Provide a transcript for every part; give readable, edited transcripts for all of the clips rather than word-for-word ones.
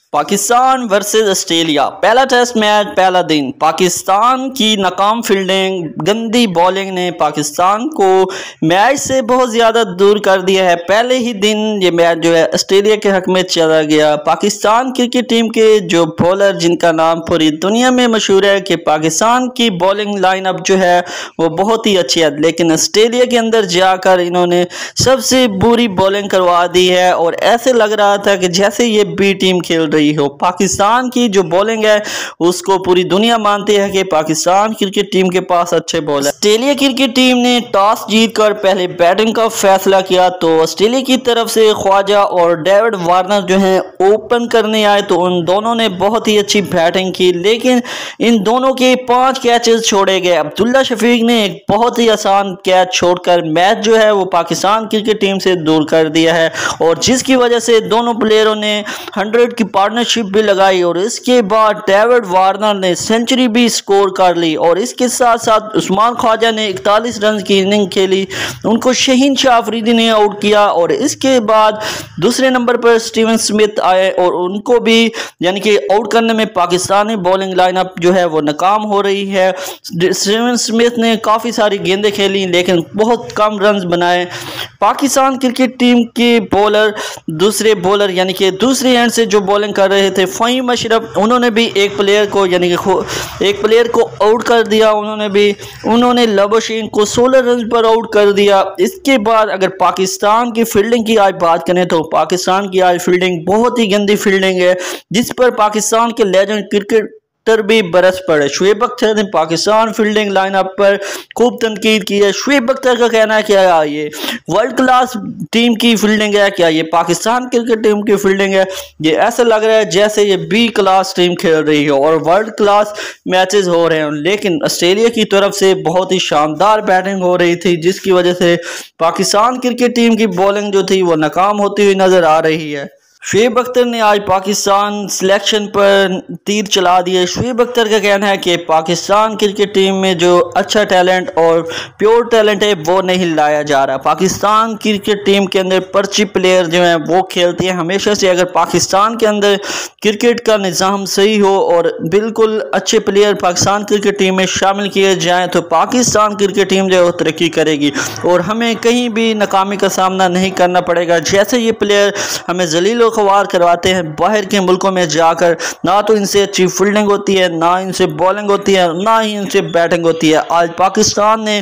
Pakistan versus Australia, पहला test match, पहला दिन। पाकिस्तान की नाकाम फील्डिंग, गंदी बॉलिंग ने पाकिस्तान को मैच से बहुत ज़्यादा दूर कर दिया है। पहले ही दिन ये मैच जो है ऑस्ट्रेलिया के हक में चला गया। पाकिस्तान क्रिकेट टीम के जो बॉलर, जिनका नाम पूरी दुनिया में मशहूर है कि पाकिस्तान की बॉलिंग लाइनअप जो है वो बहुत ही अच्छी है, लेकिन ऑस्ट्रेलिया के अंदर जाकर इन्होंने सबसे बुरी बॉलिंग करवा दी है और ऐसे लग रहा था कि जैसे ये बी टीम खेल रही हो। पाकिस्तान की जो बॉलिंग है उसको पूरी दुनिया मानती है कि पाकिस्तान क्रिकेट टीम के पास अच्छे बॉलर। ऑस्ट्रेलिया क्रिकेट टीम ने टॉस जीतकर पहले बैटिंग का फैसला किया, तो ऑस्ट्रेलिया की तरफ से ख्वाजा और डेविड वार्नर जो हैं ओपन करने आए, तो उन दोनों ने बहुत ही अच्छी बैटिंग की, लेकिन इन दोनों के 5 कैचेस छोड़े गए। अब्दुल्ला शफीक ने एक बहुत ही आसान कैच छोड़कर मैच जो है वो पाकिस्तान क्रिकेट टीम से दूर कर दिया है, और जिसकी वजह से दोनों प्लेयरों ने 100 की पार्टनरशिप भी लगाई और इसके बाद डेविड वार्नर ने सेंचुरी भी स्कोर कर ली, और इसके साथ साथ उस्मान ख्वाजा ने 41 रन की इनिंग खेली, उनको शहीन शाह अफरीदी ने आउट किया, और इसके बाद दूसरे नंबर पर स्टीवन स्मिथ आए और उनको भी यानी कि आउट करने में पाकिस्तानी बॉलिंग लाइनअप जो है वो नाकाम हो रही है। स्टीवन स्मिथ ने काफ़ी सारी गेंदें खेली लेकिन बहुत कम रन बनाए। पाकिस्तान क्रिकेट टीम के बॉलर, दूसरे बॉलर यानी कि दूसरे एंड से जो बॉलिंग कर रहे थे फ़हीम अशरफ, उन्होंने भी एक प्लेयर को यानी कि एक प्लेयर को आउट कर दिया। उन्होंने लबोशीन को 16 रन पर आउट कर दिया। इसके बाद अगर पाकिस्तान की फील्डिंग की आज बात करें तो पाकिस्तान की आज फील्डिंग बहुत ही गंदी फील्डिंग है, जिस पर पाकिस्तान के लेजेंड क्रिकेट भी बरस पड़े। शुएब अख्तर ने पाकिस्तान फील्डिंग लाइनअप पर खूब तनकीद की है। शुएब अख्तर का कहना है क्या ये वर्ल्ड क्लास टीम की फील्डिंग है, क्या ये पाकिस्तान क्रिकेट टीम की फील्डिंग है? ये ऐसा लग रहा है जैसे ये बी क्लास टीम खेल रही हो और वर्ल्ड क्लास मैचेस हो रहे हैं, लेकिन ऑस्ट्रेलिया की तरफ से बहुत ही शानदार बैटिंग हो रही थी, जिसकी वजह से पाकिस्तान क्रिकेट टीम की बॉलिंग जो थी वो नाकाम होती हुई नजर आ रही है। शुएब अख्तर ने आज पाकिस्तान सिलेक्शन पर तीर चला दिए। शुएब अख्तर का कहना है कि पाकिस्तान क्रिकेट टीम में जो अच्छा टैलेंट और प्योर टैलेंट है वो नहीं लाया जा रहा। पाकिस्तान क्रिकेट टीम के अंदर पर्ची प्लेयर जो हैं वो खेलते हैं हमेशा से। अगर पाकिस्तान के अंदर क्रिकेट का निज़ाम सही हो और बिल्कुल अच्छे प्लेयर पाकिस्तान क्रिकेट टीम में शामिल किए जाएँ तो पाकिस्तान क्रिकेट टीम जो है वो तरक्की करेगी और हमें कहीं भी नाकामी का सामना नहीं करना पड़ेगा। जैसे ये प्लेयर हमें जलील खवार करवाते हैं बाहर के मुल्कों में जाकर, ना तो इनसे अच्छी फील्डिंग होती है, ना इनसे बॉलिंग होती है, ना ही इनसे बैटिंग होती है। आज पाकिस्तान ने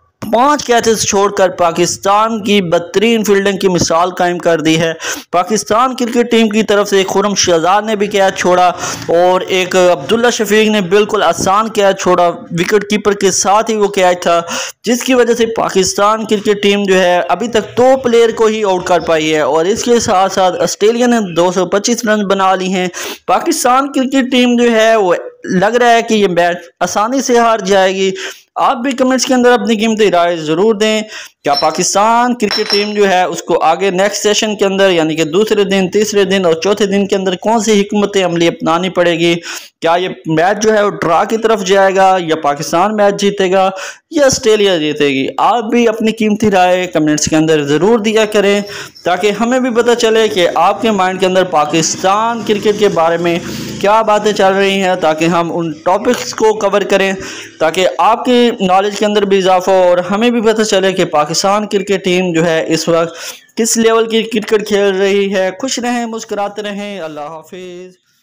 5 कैचेस छोड़कर पाकिस्तान की बदतरीन फील्डिंग की मिसाल कायम कर दी है। पाकिस्तान क्रिकेट टीम की तरफ से खुर्रम शहजाद ने भी कैच छोड़ा और एक अब्दुल्ला शफीक ने बिल्कुल आसान कैच छोड़ा, विकेट कीपर के साथ ही वो कैच था, जिसकी वजह से पाकिस्तान क्रिकेट टीम जो है अभी तक 2 प्लेयर को ही आउट कर पाई है, और इसके साथ साथ ऑस्ट्रेलिया ने 225 रन बना ली हैं। पाकिस्तान क्रिकेट टीम जो है वो लग रहा है कि ये मैच आसानी से हार जाएगी। आप भी कमेंट्स के अंदर अपनी कीमती राय ज़रूर दें। क्या पाकिस्तान क्रिकेट टीम जो है उसको आगे नेक्स्ट सेशन के अंदर यानी कि दूसरे दिन, तीसरे दिन और चौथे दिन के अंदर कौन सी हिकमत अमली अपनानी पड़ेगी? क्या ये मैच जो है वो ड्रा की तरफ जाएगा, या पाकिस्तान मैच जीतेगा, या ऑस्ट्रेलिया जीतेगी? आप भी अपनी कीमती राय कमेंट्स के अंदर ज़रूर दिया करें ताकि हमें भी पता चले कि आपके माइंड के अंदर पाकिस्तान क्रिकेट के बारे में क्या बातें चल रही हैं, ताकि हम उन टॉपिक्स को कवर करें, ताकि आपकी नॉलेज के अंदर भी इजाफा हो और हमें भी पता चले कि पाकिस्तान क्रिकेट टीम जो है इस वक्त किस लेवल की क्रिकेट खेल रही है। खुश रहें, मुस्कुराते रहें। अल्लाह हाफिज़।